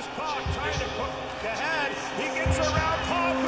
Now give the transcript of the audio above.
Pac trying to put ahead. He gets around Pac.